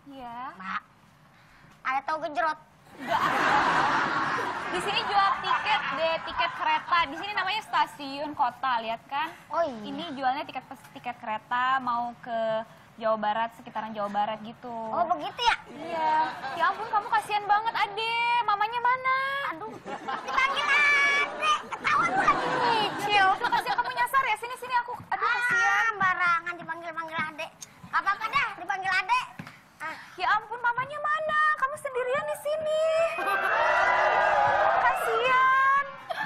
Iya. Mbak, ada tahu gejrot? Enggak ada. Di sini jual tiket deh, tiket kereta. Di sini namanya stasiun kota, lihat kan? Oh iya. Ini jualnya tiket kereta mau ke Jawa Barat, sekitaran Jawa Barat gitu. Oh begitu ya? Iya. Ya ampun, kamu kasihan banget, Ade. Mamanya mana? Aduh, dipanggil Ade. Ketahuan lu lagi nyicil. Lah kasihan kamu nyasar ya? Sini aku. Aduh, kasihan. Barangan dipanggil Ade. Gak apa-apa dah, dipanggil Ade. Ya ampun, mamanya mana? Kamu sendirian di sini. Kasihan.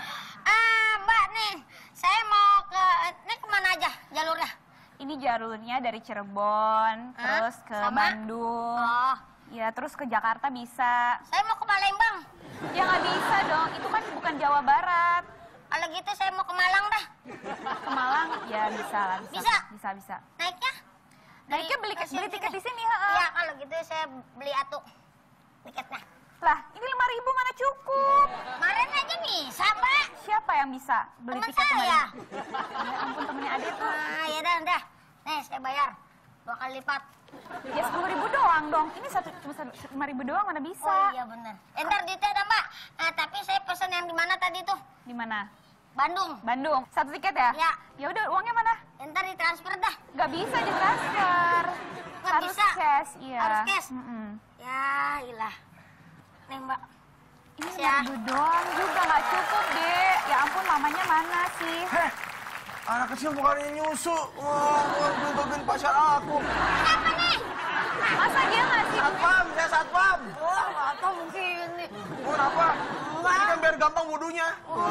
Mbak nih, saya mau ke, ini kemana aja jalurnya? Ini jalurnya dari Cirebon, terus ke Sama? Bandung. Oh, Ya, terus ke Jakarta bisa. saya mau ke Palembang. Ya nggak bisa dong, itu kan bukan Jawa Barat. Kalau gitu saya mau ke Malang dah. Ke Malang, ya bisa lah. Bisa? Bisa. Naiknya? Naiknya beli stasiun tiket sini. di sini, heeh. Iya, kalau gitu saya beli atu tiketnya. Lah, ini 5.000 mana cukup? Kemarin aja bisa, Mbak. Siapa yang bisa beli Teman tiket saya. Ya ampun, temennya Ade tuh. Ya dah. Nih, saya bayar 2 kali lipat. Ya 10.000 doang dong. Ini cuma 5.000 doang, mana bisa? Oh iya benar. Ntar duitnya ada, Mbak. Tapi saya pesan yang di mana tadi tuh? Di mana? Bandung. Bandung. Satu tiket ya? Ya. Ya udah, uangnya mana? Ntar ditransfer dah. Gak bisa ditransfer. Nggak Harus bisa? cash, iya. Harus cash? Mm-mm. Ya, ilah. Nih, Mbak. Ini Ya. 5.000 doang juga nggak cukup, Dek. Ya ampun, mamanya mana sih? Heh, anak kecil bukannya nyusu. Wah, dudukin pacar aku. Kenapa nih? Masa dia ngasih? Satpam, saya satpam. Wah, nggak tahu mungkin nih. Kenapa? Ini kan biar gampang wudunya.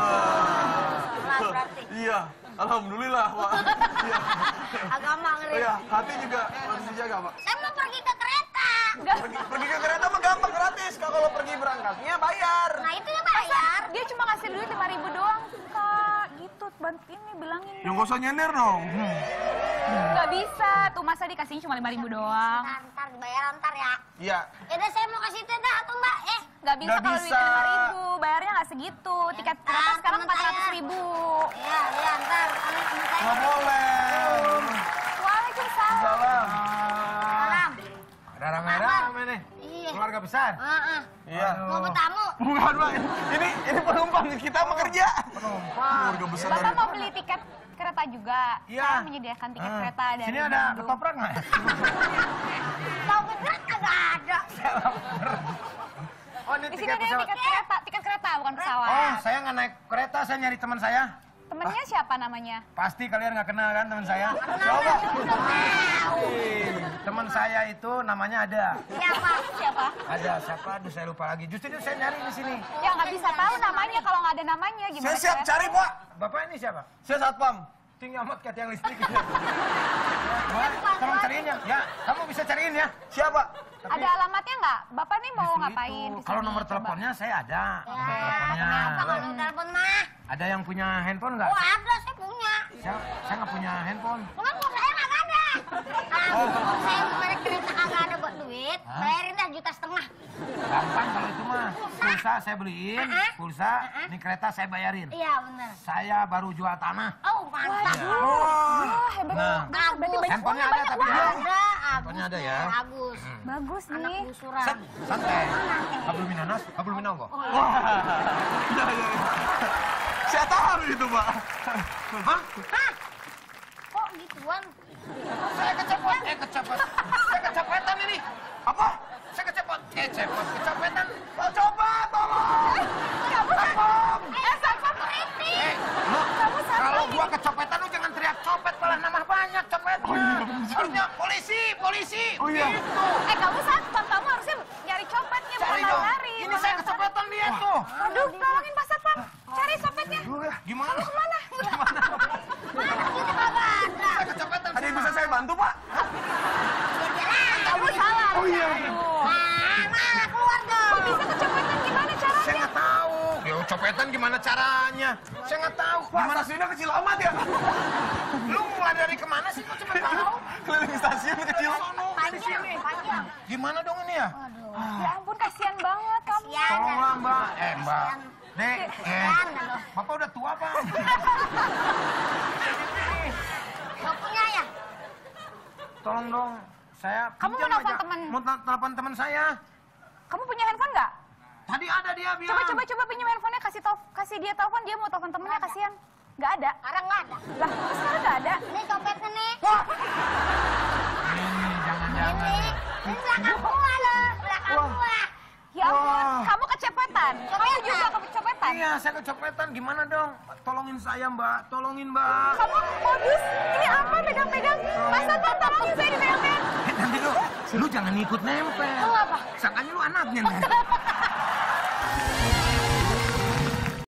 Salah berarti. Iya, alhamdulillah, Pak. Iya. Agama ngeri. Iya, hati juga harus dijaga, Pak. Saya mau pergi ke kereta. Pergi ke kereta mah gampang, gratis. Kalau pergi berangkatnya bayar. Nah, itu ya bayar. Dia cuma ngasih duit 5.000 doang, Kak. Gitu, bantuin nih, bilangin. Yang gak usah nyender dong. Nggak bisa, tuh masa dikasihnya cuma 5.000 doang. Ntar dibayar ntar ya. Iya. Yaudah saya mau kasih itu dah tuh Mbak. Nggak bisa Nggak kalau bisa. duitnya 5.000, bayarnya nggak segitu. Tiket kereta ntar, sekarang temen saya. 400.000. Iya ntar. Nggak boleh. Waalaikumsalam. Salam. Salam. Ada rame-rame nih. Iya. Keluarga besar. Iya. Mau bertamu. Bukan, Pak. Ini penumpang, kita mau kerja. Penumpang. Keluarga besar Bapak dari... mau beli tiket kereta juga? Iya. Saya menyediakan tiket kereta dari Sini ada Bandung. ketoprak nggak? Mau beneran kagak ada. Oh, ini Di sini tiket ada pesawat. tiket kereta bukan pesawat. Oh, saya nggak naik kereta, saya nyari teman saya. Temennya siapa namanya? Pasti kalian nggak kenal kan teman saya? Coba. Teman saya itu namanya ada. Siapa? Ada siapa? Aduh, saya lupa lagi. Justru itu saya nyari di sini. Ya nggak bisa tahu namanya kalau nggak ada namanya gimana? Saya siap caranya? cari, Pak. Bapak ini siapa? Saya satpam. Tinggi amat kayak tiang listrik. Wah, tolong cariin ya. Ya, kamu bisa cariin ya. Siapa? Ada alamatnya nggak? Bapak nih mau Justru ngapain? itu. di Kalau sini? nomor Coba. teleponnya saya ada. Nomor Ya, teleponnya. kenapa kalau telepon mah? Ada yang punya handphone nggak? Oh ada, saya punya. Saya nggak punya handphone. Cuman mau saya nggak ada. Kalau saya mau naik kereta kagak ada buat duit, bayarin dah 1,5 juta. Gampang kalau itu mah. Pulsa saya beliin, pulsa, ini kereta saya bayarin. Iya benar. Saya baru jual tanah. Oh mantap. Wah, hebat. Nah, Berarti banyak handphonenya uangnya, ada banyak tapi uang. ya. Ada, Handphonenya ada ya. Agus. Bagus Anak nih. gusuran. Set, santai. Kabel minanas, kabel minanggo. Wah. Iya, iya. Saya tahu itu, Pak. Hah? Kok gituan? Saya kecepot. Saya kecopetan ini. Apa? Saya kecepot. Kecopetan. Pak, coba, tolong. Satpam berhenti. Lu, Kamu satpam kalau ini. gua kecopetan lu jangan teriak copet, malah nambah banyak copetnya. Oh, iya, bener. Harusnya polisi. Oh, iya. Gitu. Kamu satpam, kamu harusnya nyari copetnya, bukan Cari dong. lari. Ini saya kecopetan dia tuh. Aduh, tolongin Pak Satpam. Cari copetnya. Gimana? Kemana? Mana kita kagak ada? Saya kecopetan. Ada yang bisa saya bantu, Pak? Kamu salah. Oh, iya. Aduh. Mana keluar dong? Kok bisa kecopetan gimana caranya? Saya nggak tahu. Ya copetan gimana caranya? Saya nggak tahu. Pak, Gimana? stasiunnya kecil amat ya? Lu mulai dari kemana sih? Kok cuma tahu? Keliling stasiun kecil. Panjang. Gimana dong ini ya? Ya ampun, kasihan banget kamu. Kasihan. Tolonglah mbak. Mbak. Dek, Kasihan, aduh. Bapak udah tua pak. Gak punya ya? Tolong dong. Saya Kamu mau pinjam nelfon aja. temen? Mau telepon teman saya. Kamu punya handphone nggak? Tadi ada dia bilang. Coba pinjam handphonenya, kasih dia telepon, dia mau telepon temennya, kasihan. Nggak ada. Sekarang nggak ada. Lah, kok sekarang nggak ada. Ini copetnya nih. Ini jangan-jangan. Ini belakang gua loh. Belakang gua. Ya ampun, Wah. kamu kecopetan. Kamu juga kecopetan. Iya, saya kecopetan. Gimana dong? Tolongin saya, Mbak. Tolongin, Mbak. Kamu modus, ini apa pegang-pegang? Mas Satpam, tolongin saya dipegang-pegang. Nanti lu jangan ikut nempel. Oh, apa? Sangkanya lu anaknya. Nih.